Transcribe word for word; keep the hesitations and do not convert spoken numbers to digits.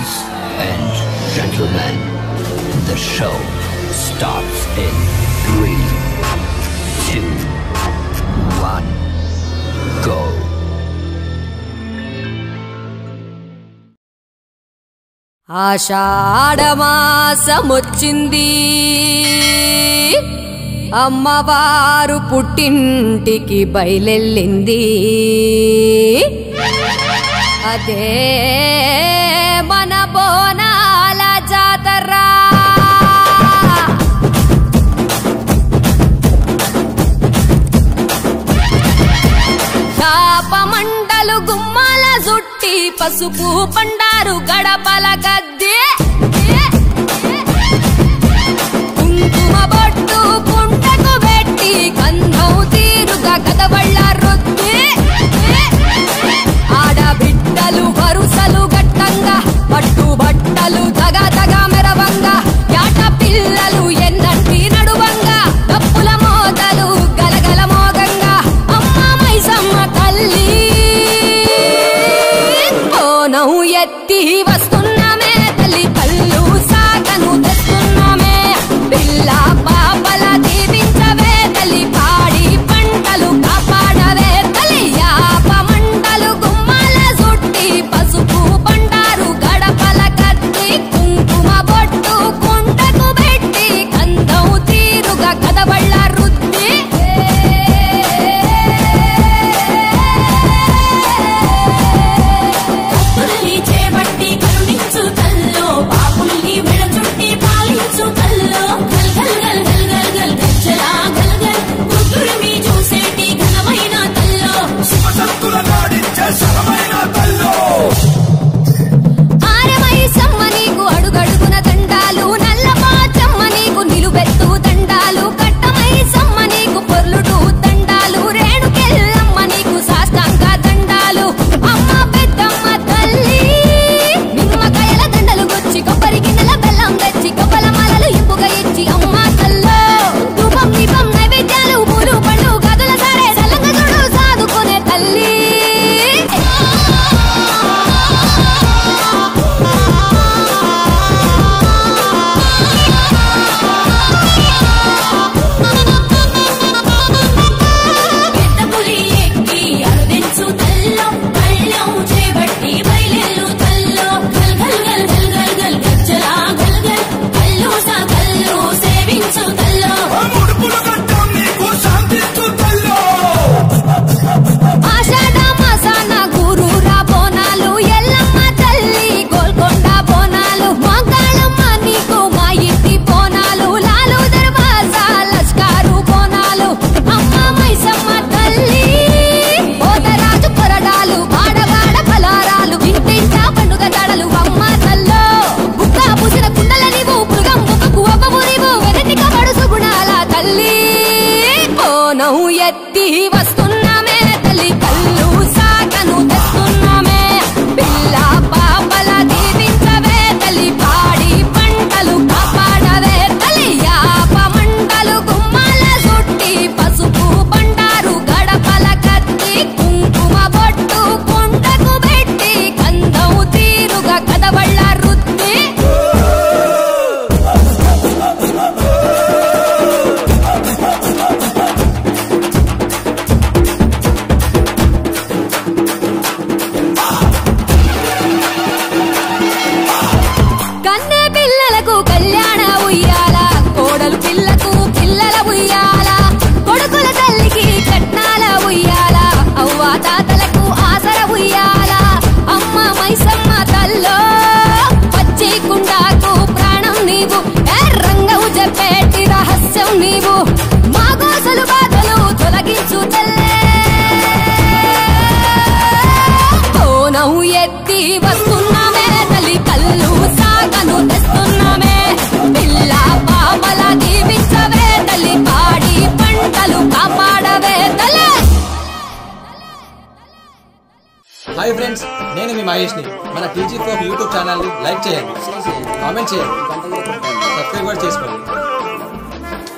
Ladies and gentlemen, the show starts in three, two, one, go. ఆషాఢమాసమొచ్చింది అమ్మవారు పుట్టింటికి బయలెళ్ళింది అదే మన బోనాల జాతర శాపమండలు గుమ్మాల జుట్టి పసుపు పండారు గడపల గద్దె కుంకుమ బొట్టు పుంటకు పెట్టి కంధం తీరుగా కదవళ్ళ రొద్ది ఆడబిడ్డలు వరుసలు గట్టంగా పట్టు బట్టలు తగ తగ మెరవంగా యాట పిల్లలు ఎన్నంటి నడువంగా డప్పుల మోతలు గలగల మోగంగా అమ్మ మైసమ్మ తల్లి బోనం ఎత్తి వస్తున్నామే తల్లి కళ్ళు సాగను తెస్తున్నామే పిల్ల పాపల దీవించవే తల్లి పాడి పంటలు కాపాడవే తల్లి యాప మంటలు గుమ్మాల జుట్టి పసుపు పండారు గడపల కత్తి కుంకుమ బొట్టు కుంటకు పెట్టి కందం తీరుగా కదవళ్ళ రుద్ది చేపట్టి కరుణించు తల్లో పాపుల్ని విడచుట్టి పాలించు తల్లో గల్ గల్ గల్ గల్ గల్ గల్ గచ్చలా గల్ గల్ కుదురుమి చూసేటి ఘనమైన తల్లో శివశక్తుల నాడించే శరమైన తల్లో ఆరమై సమ్మ నీకు అడుగడుగున దండాలు నల్ల పాచమ్మ నీకు నిలువెత్తు దండాలు కట్టమై సమ్మ నీకు పొర్లుడు దండాలు రేణుకెల్లమ్మ నీకు సాష్టాంగ దండాలు అమ్మ పెద్దమ్మ తల్లి నిమ్మకాయల దండలు గుచ్చి కొబ్బరి గిన్నెల బెల్లం తెచ్చి కొబ్బల మాలలు ఇంపుగా ఇచ్చి అమ్మ తల్లో ధూపం దీపం నైవేద్యాలు పూలు పళ్ళు గదుల సరే సల్లంగా చూడు సాదుకునే తల్లి పెద్ద పులి ఎక్కి అరుదించు తల్లో కళ్ళం చేపట్టి బయలెల్లు తల్లో గల్ గల్ గల్ గల్ గల్ గల్ గచ్చలా గల్ గల్ కల్లు సా కల్లు సేవించు తల్లో ఆషాఢ మాసాన గురూరా బోనాలు ఎల్లమ్మ తల్లి గోల్కొండ బోనాలు మంగళమ్మ నీకు మా ఇంటి బోనాలు లాలు దర్వాజా లష్కారు బోనాలు అమ్మ మైసమ్మ తల్లి పోతరాజు కొరడాలు ఆడవాడ పలారాలు ఇంటింట పండుగ దడలు అమ్మ తల్లో బుక్క పూసిన కుండల నీవు మృగం ముఖకు అవ్వవు నీవు వెనటిక పడుసు గుణాల తల్లి బోనం ఎత్తి వస్తున్నామే తల్లి కళ్ళు సాగను తెస్తున్నామే పిల్ల పాపల దీవించవే తల్లి పాడి పంటలు కాపాడవే తల్లి యాప మంటలు గుమ్మాల జుట్టి పసుపు పండారు గడపల కత్తి కుంకుమ బొట్టు కుంటకు పెట్టి కందం తీరుగా కదవళ్ళ రుద్ది కన్నె పిల్లలకు కళ్యాణ ఉయ్యాల కోడలు పిల్లకు పిల్లల ఉయ్యాల కొడుకుల తల్లికి కట్నాల ఉయ్యాల అవ్వ తాతలకు ఆసర ఉయ్యాల అమ్మ మైసమ్మ తల్లో పచ్చి కుండాకు ప్రాణం నీవు ఎర్రంగవు చెప్పేటి రహస్యం నీవు మా గోసలు బాధలు తొలగించు తల్లే బోనం ఎత్తి వస్తున్నామే తల్లి కళ్ళు సాగను తెస్తున్నామే పిల్ల పాపల దీవించవే తల్లి పాడి పంటలు కాపాడవే తల్లి. హాయ్ ఫ్రెండ్స్, నేను మీ మహేష్ని. మన టీజీ ఫోక్ యూట్యూబ్ ఛానల్ని లైక్ చేయండి, కామెంట్ చేయండి, సబ్స్క్రైబ్ కూడా చేసుకోండి.